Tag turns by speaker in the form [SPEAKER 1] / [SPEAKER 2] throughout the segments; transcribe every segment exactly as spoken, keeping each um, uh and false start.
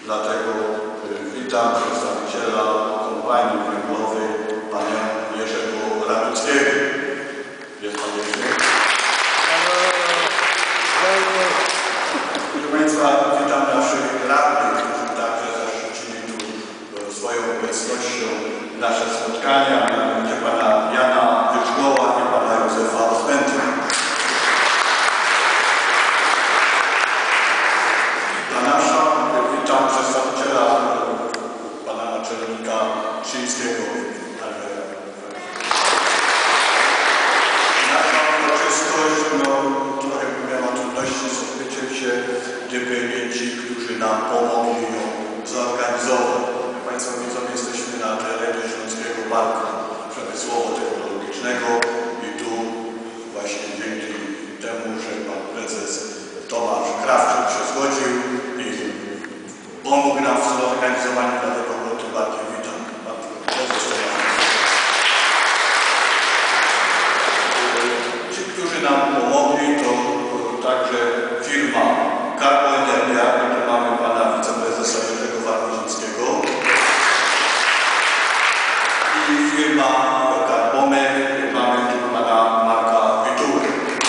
[SPEAKER 1] Dlatego witam przedstawiciela kompanii węglowej, pana Jerzego Raduckiego. Jest pan Jerzy? Proszę Państwa, witam naszych radnych, którzy także zaszczycili tu swoją obecnością nasze spotkania. Mianowicie pana Jana Wyczgoła i pana Józefa Rozpęty. Dla nasza witam przedstawiciela pana naczelnika Szyńskiego. Nasza uroczystość, no trochę miała trudności z odbyciem się, gdyby nie ci, którzy nam pomogli ją zorganizować. Jak Państwo widzą, jesteśmy na terenie Śląskiego Parku Przemysłowo-Technologicznego i tu właśnie dzięki temu, że pan prezes Tomasz Krawczyk się zgodził i pomógł nam w zorganizowaniu, dlatego go tym bardziej witam. Pan prezes Tomasz. Ci, którzy nam pomogli, to także firma Carpo Energia, tu mamy pana wiceprezesa Jerzego Warmińskiego i firma Carpome, mamy tu pana Marka Wituły.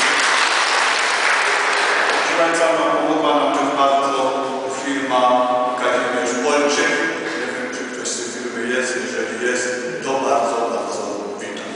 [SPEAKER 1] Proszę Państwa, no, pomogła nam też bardzo firma Kazimierz Polczyk. Nie wiem, czy ktoś z tej firmy jest. Jeżeli jest, to bardzo, bardzo witam.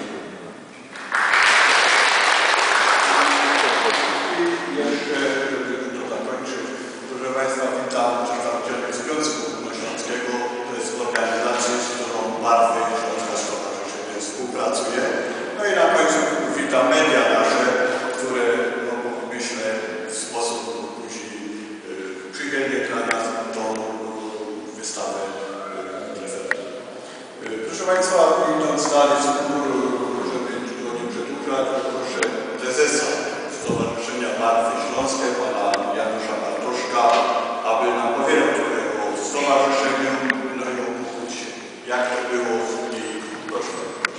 [SPEAKER 1] I jeszcze, żeby to zakończyć, proszę Państwa, witam przedstawicielek Związku Górnośląskiego. To jest organizacja, z którą Barwy Śląska Stowarzyszenie współpracuje. No i na końcu witam media nasze, które, no, myślę, w sposób musi przychylnie dla nas tą wystawę prezentują. Proszę Państwa, idąc dalej, żeby go nie przedłużać, proszę prezesa Stowarzyszenia Barwy Śląskie, pana Janusza Bartoszka, aby nam powiedział trochę o stowarzyszeniu, no i o konkursie. Jak to było i proszę.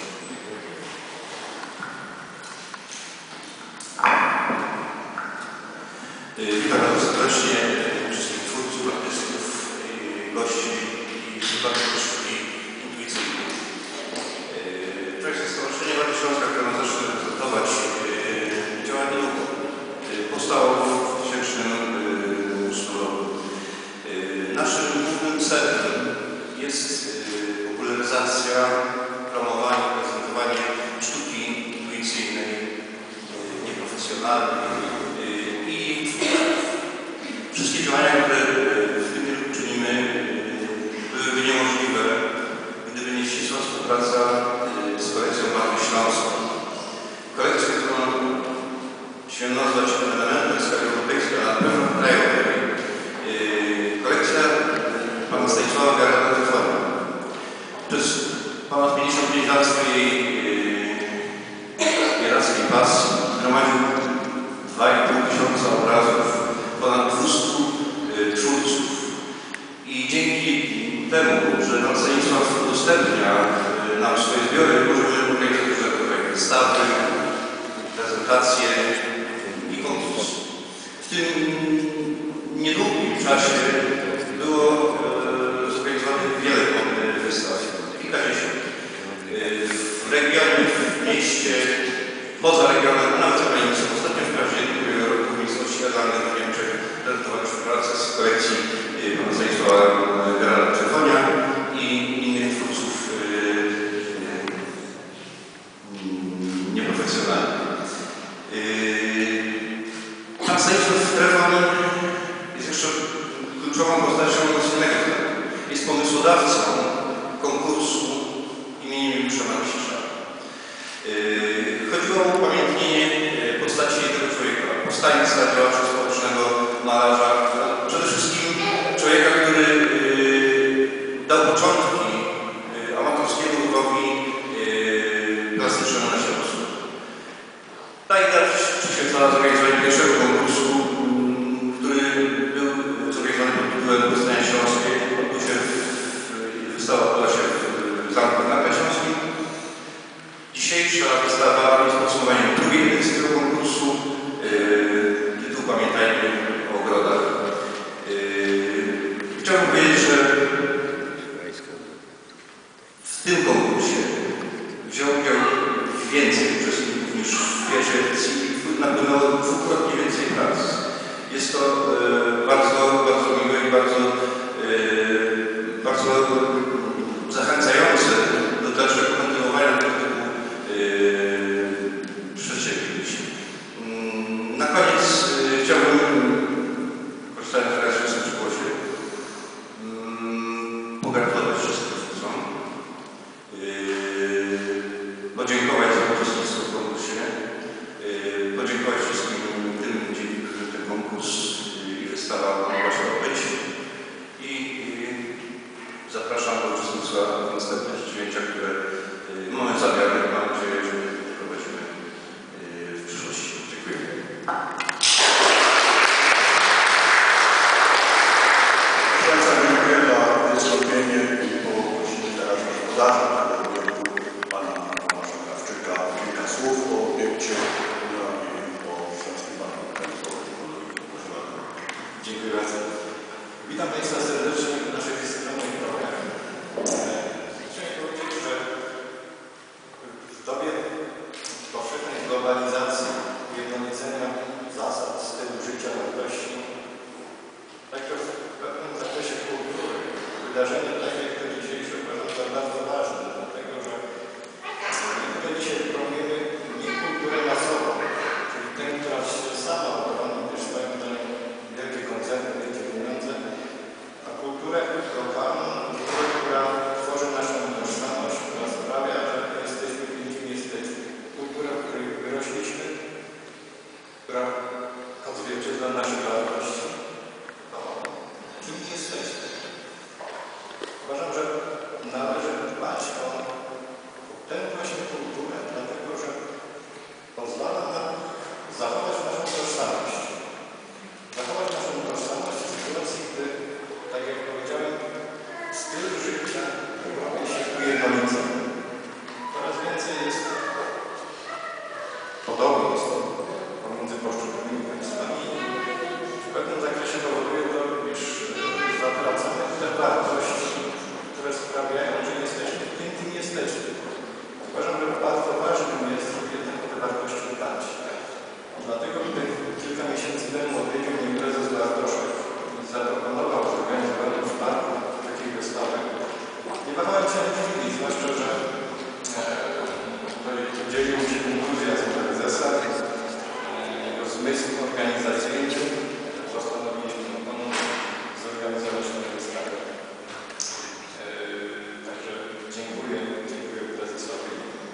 [SPEAKER 2] Witam bardzo serdecznie wszystkich twórców, artystów, gości i sympatyków i intuicyjnych. To jest Stowarzyszenie Barwy Śląska, które ma zaszczyt reprezentować, działa niedługo. Powstało w dwa tysiące ósmym roku. Naszym głównym celem jest popularyzacja, promowanie, prezentowanie sztuki intuicyjnej, nieprofesjonalnej i wszystkie działania, które w tym kierunku czynimy, byłyby niemożliwe, gdyby nie ścisła współpraca z kolekcją Barwy Śląskiej. Kolekcja, którą się nazwać elementem w skali europejskiej, a na pewno krajowej. Kolekcja pana Stanisława Garda-Tyfona. Przez ponad pięćdziesiąt pięć lat swojej literackiej pasji zgromadził dwa i pół tysiąca obrazów, ponad dwustu twórców. I dzięki temu, że pan Stanisław udostępnia nam swoje zbiory, możemy organizować różne wystawy, prezentacje i konkurs. W tym niedługim czasie było zorganizowanych wiele wystaw, kilkadziesiąt. W regionie, w mieście, poza regionem, a nawet za granicą. Ostatnio w październiku roku w miejscowości Adalnej w Niemczech prezentowaliśmy pracę z kolekcji pana Stanisława Garda-Tyfonia i innych twórców nieprofesjonalnych. Pan Stanisław Tyfon jest jeszcze kluczową postacią nocnego. Jest pomysłodawcą konkursu imieniem Juliusza Marksisza. Chodziło o upamiętnienie postaci tego człowieka, powstańca, działacza społecznego, malarza, przede wszystkim człowieka, który dał początki amatorskiemu ruchowi plastycznemu na Śląsku. Ta idea przyświecała zorganizowanie pierwszego konkursu, który był zorganizowany pod tytułem Powstania Śląskie. Wystawa odbyła się w Zamku na Śląskim. Dzisiejsza wystawa jest podsumowaniem drugiej edycji tego konkursu. Tytuł pamiętajmy o ogrodach. chciałbym powiedzieć, że w tym konkursie wziął udział więcej uczestników niż w pierwszej edycji i napłynęło dwukrotnie więcej prac. Jest to e, bardzo, bardzo miłe i bardzo, e, bardzo zachęcające do dalszego kontynuowania tego typu e, przedsięwzięć. Mm, Na koniec e, chciałbym, korzystając teraz z w głosie, mm, pogratulować wszystkim twórcom, e, podziękować za uczestnictwo w konkursie, e, podziękować wszystkim tym, dzięki którym ten konkurs i wystawa mogła się odbyć i zapraszam do uczestnictwa w następnych przedsięwzięciach, które mamy zamiar, mam nadzieję, że prowadzimy w przyszłości. Dziękuję.
[SPEAKER 1] Bardzo dziękuję za wystąpienie i poprosimy teraz gospodarza pana Tomasza Krawczyka o kilka słów o obiekcie no i o Śląskim Parku Kultury.
[SPEAKER 3] Dziękuję bardzo. Witam Państwa serdecznie w naszej skromnej programie. Chciałem powiedzieć, że w dobie powszechnej globalizacji, ujednolicenia zasad, stylu życia, wartości, także w pewnym zakresie kultury, wydarzenie takie jak to dzisiejsze uważam za bardzo ważne, dlatego że my dzisiaj promujemy nie kulturę masową, czyli tę, która się sama obroni, gdyż swoim zdaniem wielkie koncerny, wielkie pieniądze, a kulturę lokalną, kulturę, która tworzy naszą tożsamość, która sprawia, że jesteśmy tym, kim jesteśmy. Kultura, w której wyrośliśmy, która odzwierciedla nasze wartości. To kim jesteśmy? Uważam, że należy dbać o tę właśnie kulturę, dlatego że pozwala nam zachować naszą tożsamość. Zachować naszą tożsamość w sytuacji, gdy, tak jak powiedziałem, styl życia w Europie się ujednolica. Coraz więcej jest podobieństw pomiędzy poszczególnymi państwami. W pewnym zakresie powoduje to, iż zatracamy te wartości, które sprawiają, że jesteśmy tym, kim jesteśmy. Uważam, że bardzo ważnym jest, żeby jednak o te wartości dbać. Dlatego, gdy kilka miesięcy temu odwiedził mnie prezes Bartoszek i zaproponował zorganizowanie w parku takiej wystawy, nie wahałem się odmówić, zwłaszcza, że e, dzielił mi się entuzjazm prezesa, jego zmysł organizacyjny. Postanowiliśmy zorganizować tę wystawę. E, także dziękuję, dziękuję prezesowi.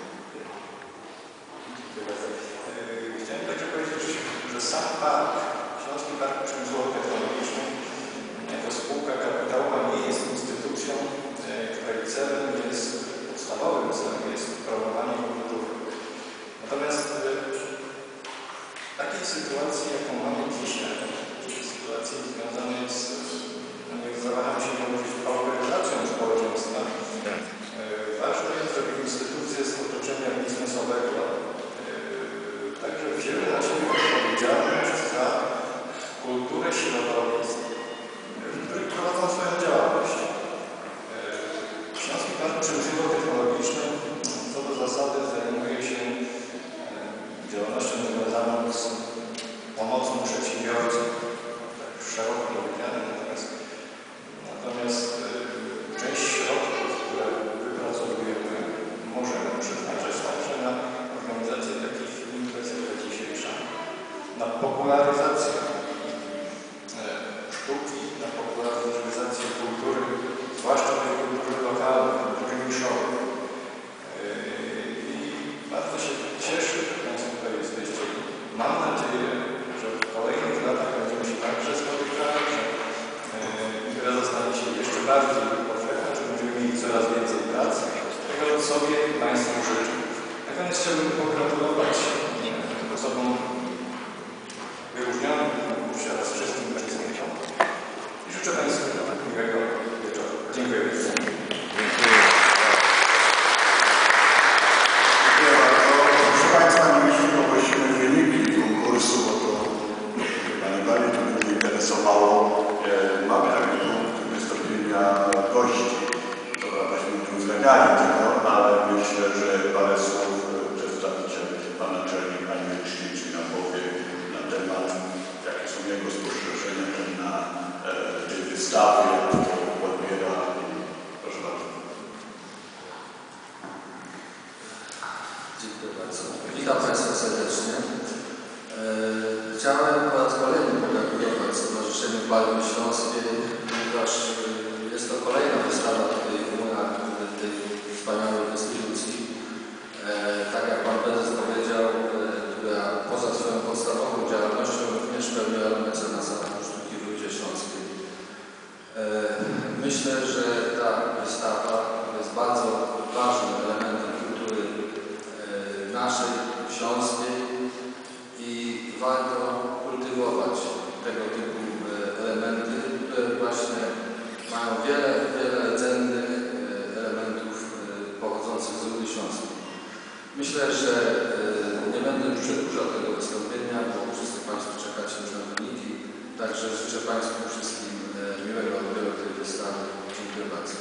[SPEAKER 3] Dziękuję bardzo. Chciałem także powiedzieć, że sam park, Śląski Park Przemysłowo-Technologiczny, jako spółka kapitałowa nie jest instytucją, której celem jest, podstawowym celem jest promowanie kultury. Natomiast w takiej sytuacji, jaką mamy dzisiaj, czyli sytuacji związanej z, nie zawaham się mówić, polaryzacją społeczeństwa, ważne jest, żeby instytucje z otoczenia biznesowego także wzięły na siebie odpowiedzialność za kulturę środowisk, w których prowadzą swoją działalność. Śląski Park Przemysłowo-Technologiczny co do zasady zajmuje się działalnością związaną z pomocą przedsiębiorcom, tak szeroko powiedziane, natomiast, natomiast część środków, które wypracowujemy, możemy przeznaczać także na organizację takich imprez jak ta dzisiejsza, na popularyzację sztuki, na popularyzację kultury, zwłaszcza tej kultury lokalnej, kultury niszowej. I bardzo się cieszę, że Państwo tutaj jesteście. Mam nadzieję, że w kolejnych latach będziemy się także spotykali, że impreza stanie się jeszcze bardziej powszechna, że będziemy mieli coraz więcej pracy. Tego sobie Państwu życzę. Na koniec chciałbym pogratulować osobom wyróżnionym w konkursie oraz wszystkim uczestnikom. I życzę Państwu miłego wieczoru. Dziękuję bardzo.
[SPEAKER 1] Dziękuję bardzo. Proszę Państwa, mieliśmy poprosimy wyniki konkursu, bo to chyba najbardziej to mnie interesowało. Mamy taki punkt wystawy, jak to odbiera. Proszę bardzo.
[SPEAKER 4] Dziękuję bardzo. Witam Państwa serdecznie. Chciałem po raz kolejny pogratulować Stowarzyszeniu Palmy Śląskiej, ponieważ jest to kolejna wystawa tutaj w murach tej wspaniałej instytucji. Tak jak Pan Prezes powiedział, która poza swoją podstawową działalnością również pełniła rolę mecenasa sztuki w Rudzie Śląskiej. Myślę, że ta wystawa jest bardzo ważnym elementem kultury naszej, śląskiej i warto kultywować tego typu elementy, które właśnie mają wiele, wiele cennych elementów pochodzących z Rudy Śląskiej. Myślę, że nie będę już przedłużał tego wystąpienia, bo wszyscy Państwo czekacie już na wyniki, także życzę Państwu wszystkim miłego odbioru tej wystawy. Dziękuję bardzo.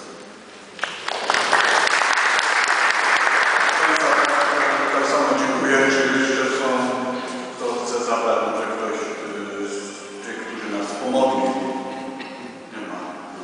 [SPEAKER 1] Tak samo dziękuję. Czy jeszcze są, kto chce zabrać, może ktoś z tych, którzy nas pomogli? Nie ma.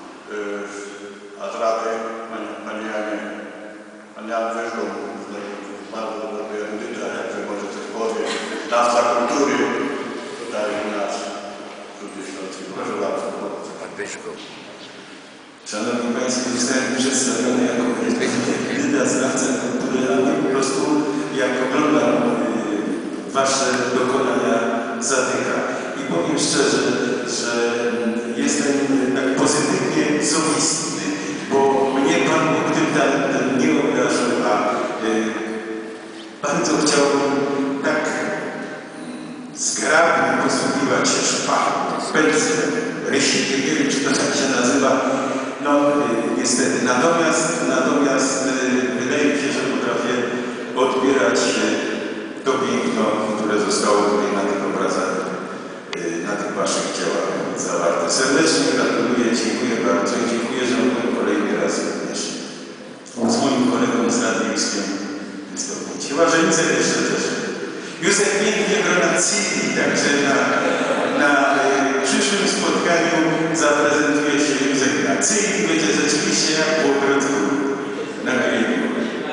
[SPEAKER 1] A z Rady, Pani Janie, Pani Jan Wyżą, bardzo dobry erudyta, jakby może coś powie, dawca kultury, tutaj u nas w Rudzie Śląskiej. Proszę bardzo.
[SPEAKER 5] Pan Wyżgo.
[SPEAKER 6] Szanowni Państwo, zostałem przedstawiony jako kandydat, znawca kultury, ale po prostu jak oglądam Wasze dokonania zatyka. I powiem szczerze, że jestem tak pozytywnie zowistny, bo mnie Pan Bóg tym talentem nie obdarzył, a bardzo chciałbym tak zgrabnie posługiwać się szpachą, pędzlem, rysikiem, nie wiem, czy to tak się nazywa. No niestety. Natomiast, natomiast wydaje mi się, że potrafię odbierać to piękno, które zostało tutaj na tych obrazach, na tych Waszych dziełach zawarte. Serdecznie gratuluję, dziękuję bardzo i dziękuję, że mogłem kolejny raz również z moim kolegą z Radiuskiem wystąpić. Chyba, że Józef jeszcze też. Józef pięknie gronacili, także na, na przyszłym spotkaniu zaprezentuje się Józef na Cili, będzie rzeczywiście jak po ogrodku na grillu.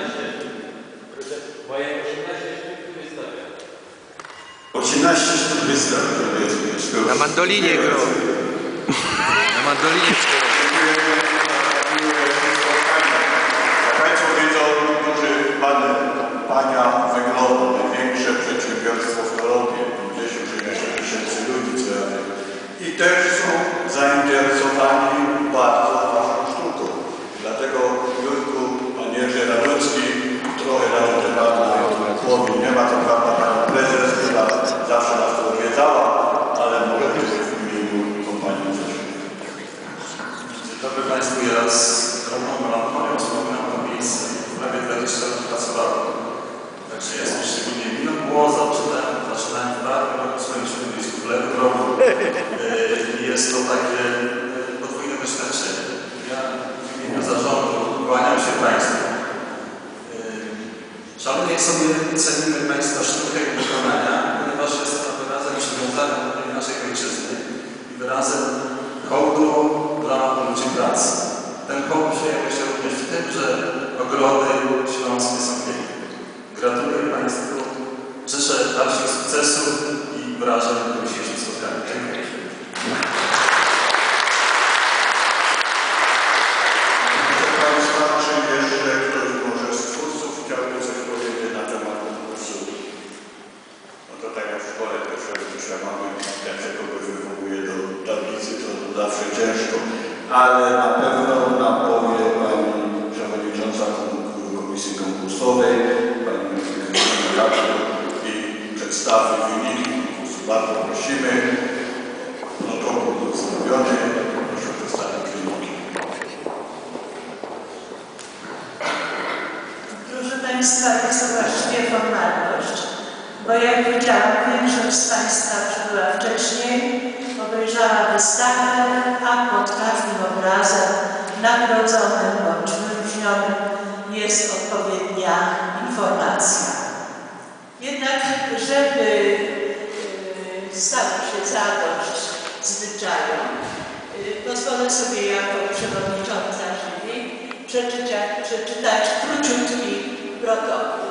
[SPEAKER 6] osiemnaście sztuk wystawia.
[SPEAKER 5] Na mandolinie gro. Na mandolinie cztery.
[SPEAKER 1] Państwo wiedzą, duży pan, Pania Węglowa, największe przedsiębiorstwo w Europie, pięćdziesiąt tysięcy ludzi co jadę. I też są zainteresowani bardzo Waszą sztuką. Dlatego Jurku, Pan Jerzy Raducki trochę dał temat na głowie. Nie ma co prawda Pani Prezes, która zawsze nas to odwiedzała, ale może też w imieniu kompanii coś.
[SPEAKER 7] Dzień dobry Państwu, ja z drobną melancholią wspominam to miejsce. Prawie dwadzieścia lat pracowałem. Także jest mi szczególnie milo było, zaczynałem, zaczynałem w bar, roku skończyłem gdzieś w lewym roku. I jest to takie podwójne doświadczenie. Ja w imieniu zarządu kłaniam się Państwu. Szalenie sobie cenimy Państwa sztukę i wykonania, ponieważ jest to wyrazem przywiązania do tej naszej ojczyzny i wyrazem hołdu dla ludzi pracy. Ten hołd przejawia się również w tym, że ogrody śląskie są piękne. Gratuluję Państwu, życzę dalszych sukcesów i wrażeń do dzisiejszych spotkań. Dziękuję.
[SPEAKER 1] Proszę Państwa, czy jeszcze ktoś może z twórców chciałby coś powiedzieć na temat konkursu? No to tak jak w szkole pierwszego dzisiaj mamy, jak się kogoś wywołuje do tablicy, to zawsze ciężko. Ale na pewno nam powie Pani Przewodnicząca Komisji Konkursowej, Pani Radna i przedstawi wyniki konkursu. Bardzo prosimy. Protokół był zrobiony. Proszę przedstawić wyniki.
[SPEAKER 8] Proszę Państwa, jest to właściwie formalność, bo jak widziałam, większość z Państwa przybyła wcześniej, obejrzała wystawę, a pod każdym obrazem nagrodzonym bądź wyróżnionym jest odpowiednia informacja. Jednak, żeby stało się zadość zwyczajom, pozwolę sobie sobie jako przewodnicząca jury przeczytać, przeczytać króciutki protokół.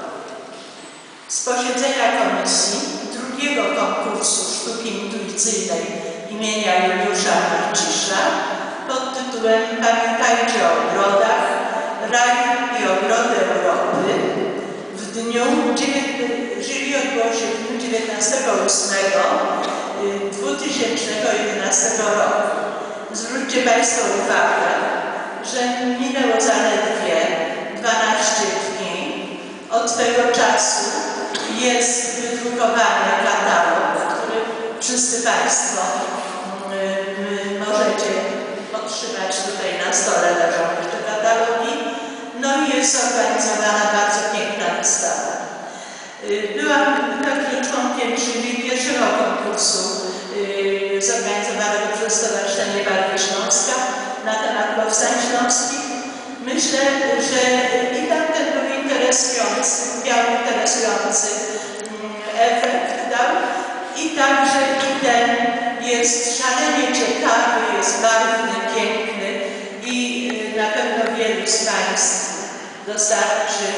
[SPEAKER 8] Z posiedzenia komisji drugiego konkursu sztuki intuicyjnej imienia Juliusza Marcisza pod tytułem Pamiętajcie o ogrodach, raj i ogrody Europy w dniu, jury odbyło się w dniu dziewiętnastego ósmego dwa tysiące jedenastego roku. Zwróćcie Państwo uwagę, że minęło zaledwie dwanaście dni. Od tego czasu jest wydrukowany katalog, który wszyscy Państwo y, możecie otrzymać tutaj na stole, leżą jeszcze katalogi. No i jest zorganizowana bardzo piękna wystawa. Y, byłam także członkiem jury pierwszego konkursu y, zorganizowanego przez Stowarzyszenie Barwy Śląska na temat powstań śląskich. Myślę, że i tamten był interesujący, miał interesujący efekt dał i także i ten jest szalenie ciekawy, jest barwny, piękny i na pewno wielu z Państwa dostarczy,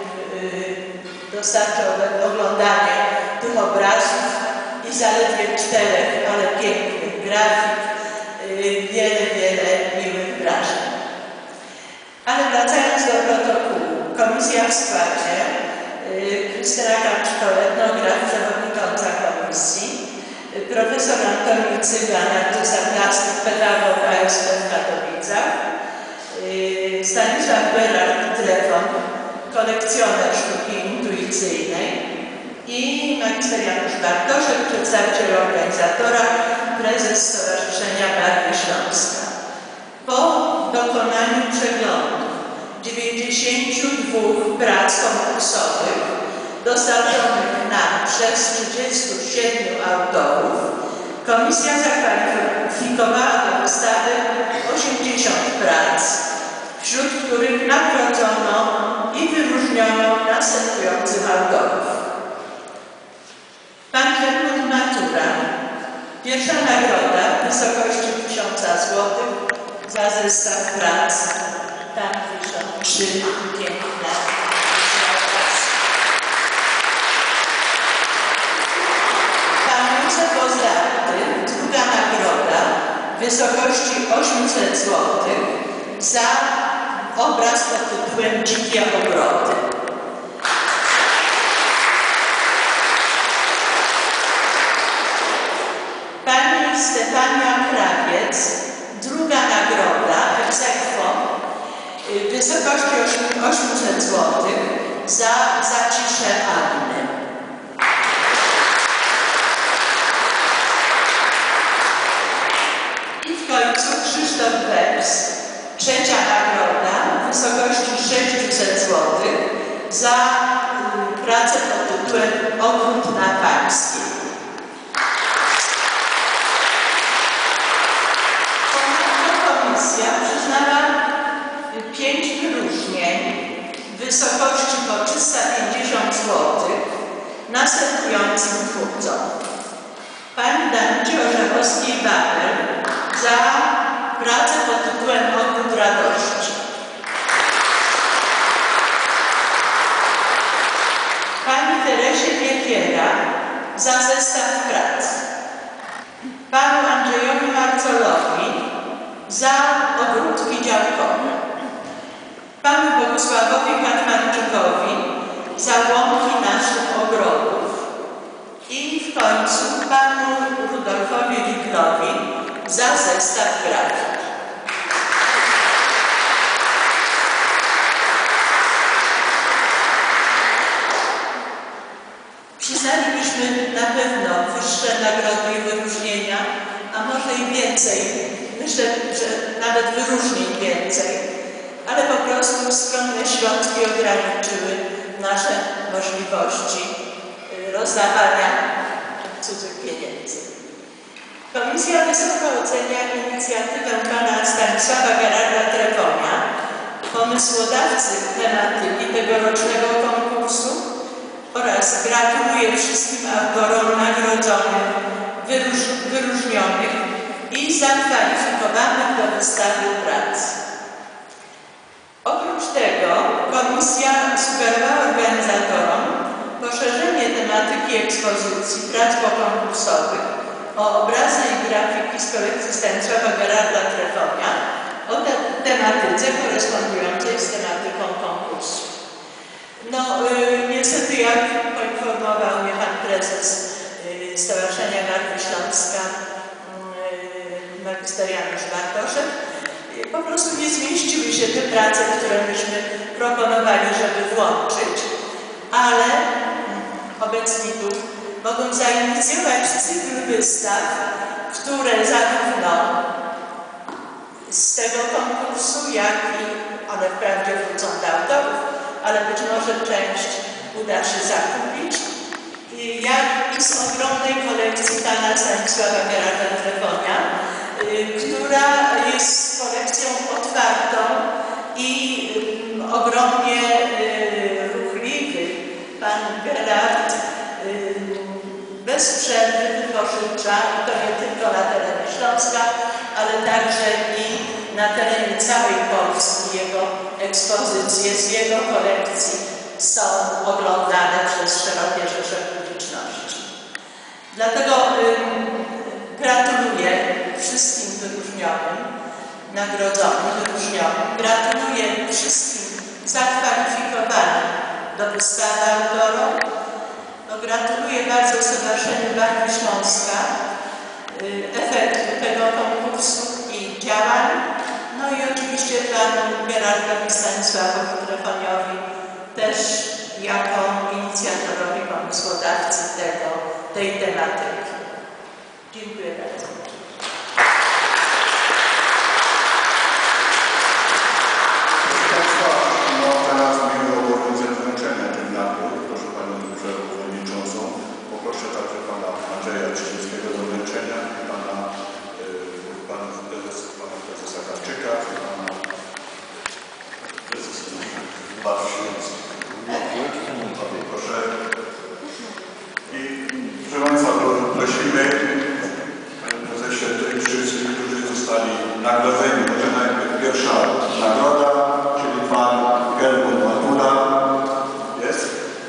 [SPEAKER 8] dostarczy oglądanie tych obrazów i zaledwie czterech, ale pięknych grafik, wiele, wiele miłych wrażeń. Ale wracając do protokołu, komisja w składzie yy, Krystyna Kamczko, etnograf, przewodnicząca komisji, yy, profesor Antoni Cygan, artysta plastyk, pedagog A S P w Katowicach, yy, Stanisław Berard Drefon, kolekcjoner sztuki intuicyjnej i magister Janusz Bartoszek, przedstawiciel organizatora, prezes Stowarzyszenia Barwy Śląska. Po dokonaniu przeglądu dziewięćdziesięciu dwóch prac konkursowych dostarczonych nam przez trzydziestu siedmiu autorów, komisja zakwalifikowała do wystawy osiemdziesiąt prac, wśród których nagrodzono i wyróżniono następujących autorów. Pan Helmut Matura, pierwsza nagroda w wysokości tysiąca złotych za zestaw prac. Tam piszą trzy piękne obrazki. Pan Józef Ozdarty, druga nagroda w wysokości osiemset złotych za obraz pod tytułem Dzikie ogrody. Pani Stefania Krawiec, druga nagroda ex aequo w wysokości osiemset złotych za zacisze Anny. I w końcu Krzysztof Webs, trzecia nagroda w wysokości sześćset złotych za pracę pod tytułem Ogród na Pańskiej. Komisja przyznała pięć wyróżnień w wysokości po trzysta pięćdziesiąt złotych następującym twórcom. Pani Danucie Orzechowskiej-Babel za pracę pod tytułem Ogród Radości. Pani Teresie Wiekiera za zestaw prac. Panu Andrzejowi Marcolowi za ogródki działkowe. Panu Bogusławowi Katmanczykowi za łąki naszych ogrodów. I w końcu panu Rudolfowi Wiglowi za zestaw grafik. Przyznalibyśmy na pewno wyższe nagrody i wyróżnienia, a może i więcej. Myślę, że nawet wyróżnień więcej, ale po prostu skromne środki ograniczyły nasze możliwości rozdawania cudzych pieniędzy. Komisja wysoko ocenia inicjatywę pana Stanisława Gerarda Trewonia, pomysłodawcy tematyki tegorocznego konkursu, oraz gratuluje wszystkim autorom nagrodzonych, wyróż, wyróżnionych i zakwalifikowanych do wystawy prac. Oprócz tego komisja sugerowała organizatorom poszerzenie tematyki ekspozycji prac pokonkursowych o obrazy i grafiki z kolekcji Stanisława Gerarda Trefonia o te tematyce korespondującej z tematyką konkursu. No y, niestety, jak poinformował mnie pan prezes y, Stowarzyszenia Barwy Śląska y, magister Janusz Bartoszek, y, po prostu nie zmieściły się te prace, które myśmy proponowali, żeby włączyć, ale obecni tu mogą zainicjować cykl wystaw, które zarówno z tego konkursu, jak i one wprawdzie wrócą do autorów, ale być może część uda się zakupić, jak i z ogromnej kolekcji pana Stanisława Gerarda Trefonia, która jest kolekcją otwartą i ogromnie ruchliwy. Pan Gerard bez przerwy wypożycza, i to nie tylko na terenie Śląska, ale także i na terenie całej Polski. Jego ekspozycje z jego kolekcji są oglądane przez szerokie rzesze publiczności. Dlatego ym, gratuluję wszystkim wyróżnionym, nagrodzonym, wyróżnionym. Gratuluję wszystkim zakwalifikowanym do wystawy autorom. No, gratuluję bardzo Stowarzyszeniu Barwy Śląska y, efektu tego konkursu i działań. No i oczywiście panu Gerardowi Stanisławowi Trefoniowi też jako inicjatorowi, pomysłodawcy tego, tej tematyki. Dziękuję bardzo.
[SPEAKER 1] Proszę Państwa, no teraz miły obowiązek wręczenia tych nagród. Proszę Panią Przewodniczącą. Poproszę także Pana Andrzeja Czyżyńskiego do wręczenia i Pana, y, pana, prezes, pana Prezesa Karczyka i Pana Prezesa Barwy Śląskiej. Proszę. I proszę Państwa, prosimy Panie Prezesie tych wszystkich, którzy zostali nagrodzeni. Może najpierw pierwsza nagroda, czyli Pan Helmut Matula. Jest?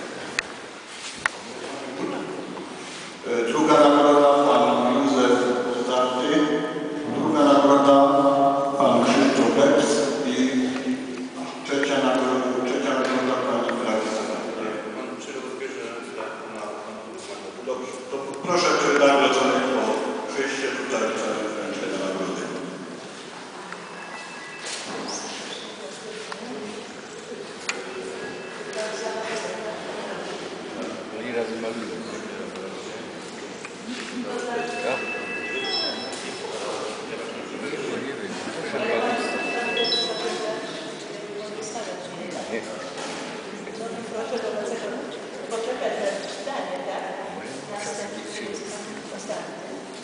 [SPEAKER 1] Druga nagroda Pan Józef Starty. Druga nagroda Pan Krzysztof Beps. I trzecia nagroda, trzecia nagroda Pani Clarisa. Dobrze, to proszę nagrodzonych o przyjście tutaj w wręczenie nagrody.
[SPEAKER 8] Proszę wobec tego poczekać na czytanie, tak? Następnie ostatni.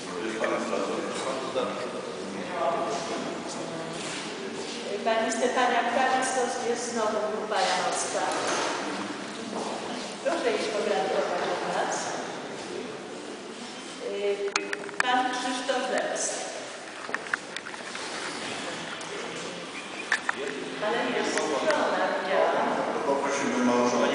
[SPEAKER 8] Pani Stefania Krawicz jest znowu grupa Janowska. Proszę jej pogratulować od nas. Pan Krzysztof Beps. Ale jest żona, widziałam.
[SPEAKER 1] Poprosimy małżonkę.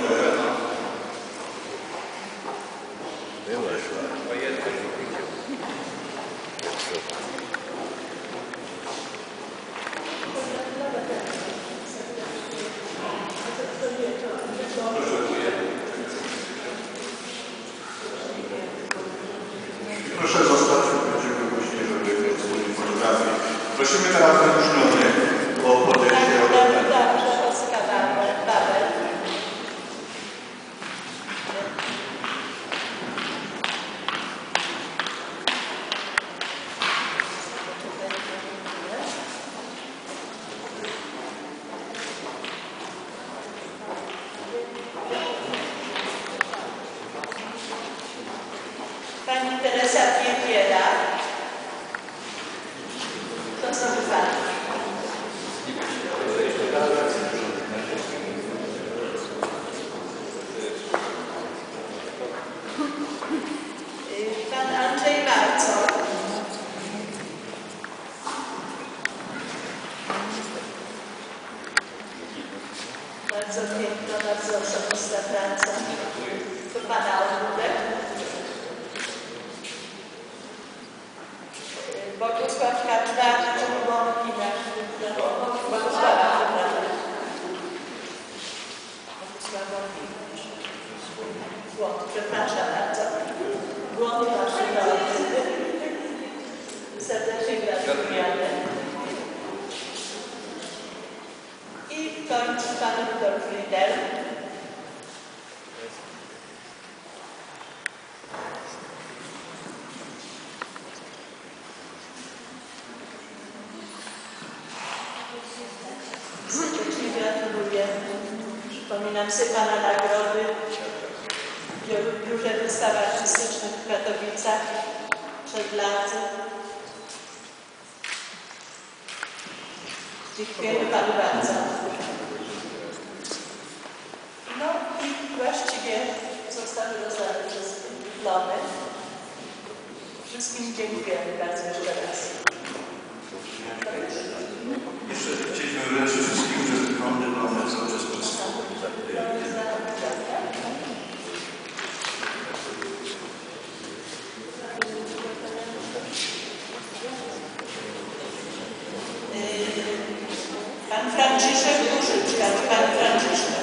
[SPEAKER 1] Proszę zostać, będziemy później, żeby wspólnie fotografii. Prosimy teraz wyróżnionych o podejście do
[SPEAKER 8] Dobrze, Polska Babel. Bardzo piękna, bardzo osobista praca. To Pana ogródek. Bogusław Kaczmarz, czy Łąki nasz? Bogusława, przepraszam. Bogusław Łąki. Błąd, przepraszam bardzo. Błąd nasz ogródek. Serdecznie gratulujemy. I kończy Pan Rudolf Riedel. Serdecznie gratuluję. Przypominam sobie Pana nagrody w Biurze Wystaw Artystycznych w Katowicach przed laty. Dziękujemy Panu bardzo. No i właściwie zostały rozdane wszystkie dyplomy. Wszystkim dziękujemy bardzo jeszcze raz.
[SPEAKER 2] Jeszcze chcieliśmy wręczyć wszystkim uczestnikom dyplomy za uczestnictwo.
[SPEAKER 8] Pan Franciszek Kurzyczka, Pan Franciszek.